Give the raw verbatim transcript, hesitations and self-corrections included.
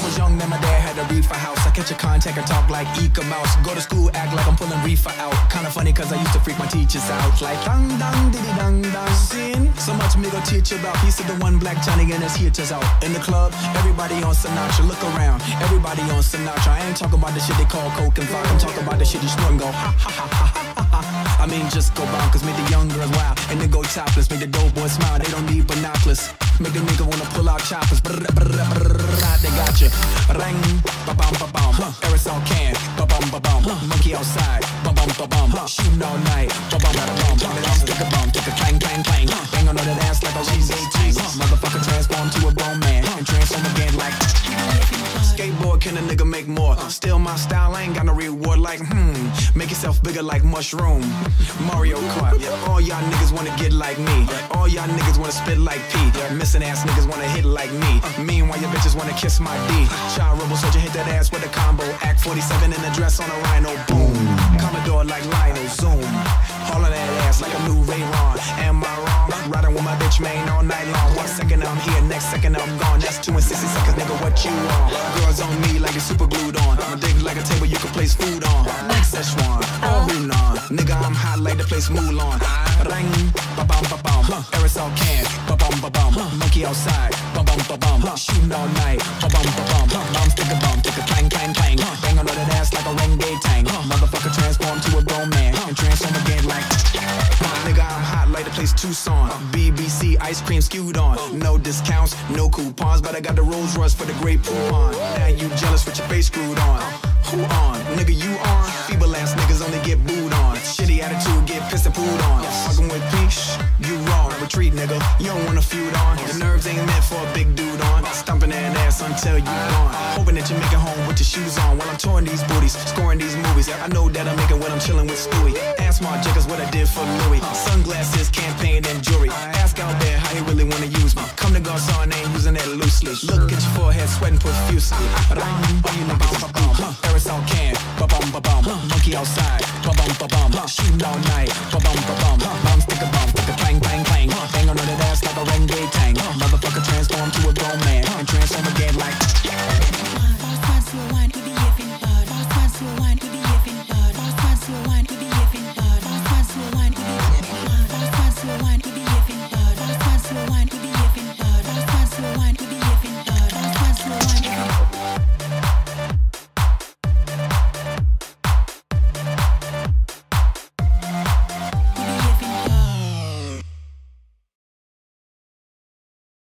was young, then my dad had a reefer house. I catch a contact and talk like Eka Mouse. Go to school, act like I'm pulling reefer out. Kinda funny cause I used to freak my teachers out. Like dang dang diddy dang dang. Sin, so much me go teach you about. He said the one black Johnny and his heaters out. In the club, everybody on Sinatra. Look around, everybody on Sinatra. I ain't talking about the shit they call coke and vodka. I'm talking about the shit you snort and go ha ha ha ha ha ha. I mean just go bonkers, make the young girls wild. And then go topless, make the dope boys smile. They don't need binoculars. Make the nigga wanna pull out choppers. Brr, brr, brr, brr, they got you. Ring, ba bum ba bum. Aerosol can, ba bum ba bum. Monkey outside, ba bum ba bum. Shooting all night, ba bum ba bum. Stick a bum, take a clang clang clang. Bang on that ass like a cheesy cheese. Motherfucker transform to a grown man and transform again like. Skateboard, can a nigga make more? Still my style, I ain't got no reward like hmm. Make yourself bigger like mushroom. Mario Kart, all y'all niggas wanna get like me. All y'all niggas wanna spit like P. Missing ass niggas wanna hit like me. Meanwhile your bitches wanna kiss my D. Child rebel soldier hit that ass with a combo. Act forty-seven in a dress on a rhino, boom. Commodore like Lionel, zoom. Hauling that ass like a new Ray-Ron. Am I wrong? Riding with my bitch main all night long. One second I'm here, next second I'm gone. That's two and sixty seconds, nigga, what you want? Girls on me like it's super glued on. I'm dick like a table you can place food on. Like Szechuan, or Hunan. Nigga, I'm hot like the place Mulan. Ring, ba bum ba bum. Aerosol can, ba bum ba bum. Monkey outside, ba bum ba bum. Shooting all night, ba bum ba bum. Bum stick a bum, take a clang clang clang. Bang on that ass like a renegade tank. Motherfucker transform to a grown man and transform again like. Nigga, I'm hot like the place Tucson. B B C ice cream skewed on. No discounts, no coupons, but I got the Rolls Royce for the great poupon. Now you jealous with your face screwed on. Who on? Nigga, you on? Feeble ass niggas only get booed on. Shitty attitude, get pissed and pooed on. Fucking with peace, you wrong. Retreat, nigga, you don't wanna feud on. The nerves ain't meant for a big dude on. Stumping that ass until you gone. Hoping that you make it home with your shoes on. While I'm touring these booties, scoring these movies. I know that I make it when I'm chilling with Stewie. Ask my Jackers what I did for Louis. Sunglasses, campaign, and jewelry. Ask out there how he really wanna use me. Come to Garcon, ain't using that loosely. Look at your forehead, sweating profusely. All you niggas, Aerosol can, ba bum ba bum. Monkey outside, ba bum ba bum. Shooting all night, ba bum ba bum. Bum stick a bum, stick a clang clang clang. Bang on that ass like a renegade tank. Motherfucker transform to a grown man and transform again like.